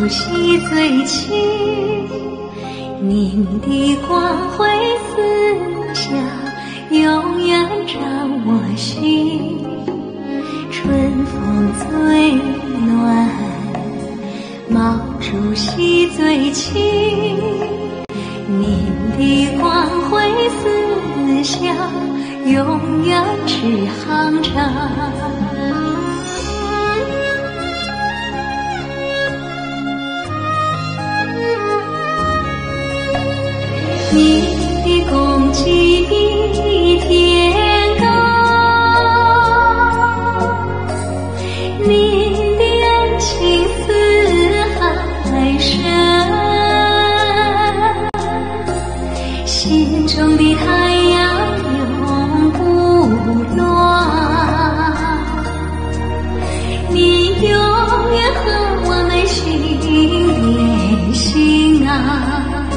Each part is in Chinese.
主席最亲，您的光辉思想永远照我心。春风最暖，毛主席最亲，您的光辉思想永远是航长。您的功绩天高，您的恩情似海深，心中的太阳永不落，你永远和我们心连心啊。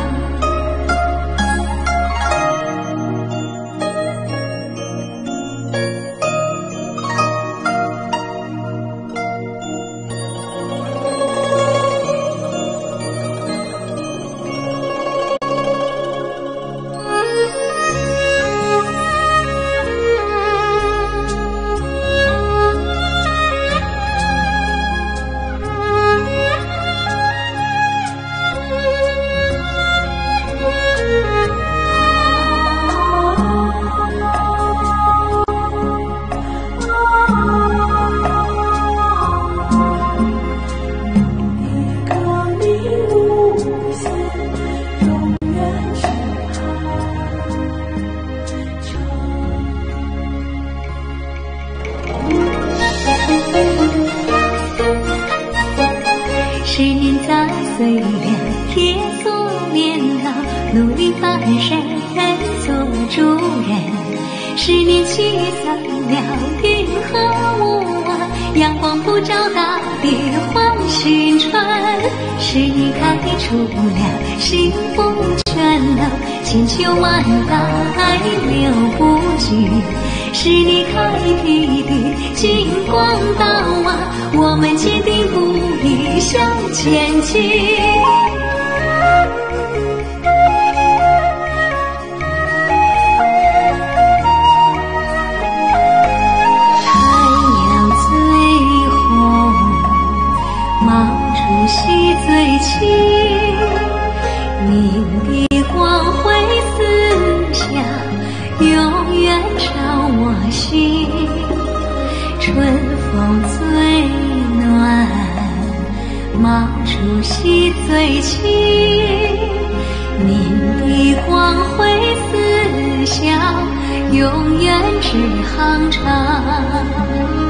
是您在岁月铁锁年老，努力凡人做主人。是您启散了云和雾，阳光普照大地换新春。是您开出了幸福泉流，千秋万代流不尽。是你开辟的金光道啊，我们坚定不移向前进。太阳最红，毛主席最亲，您的光辉思想永远照我心。春风最暖，毛主席最亲，您的光辉思想永远是航长。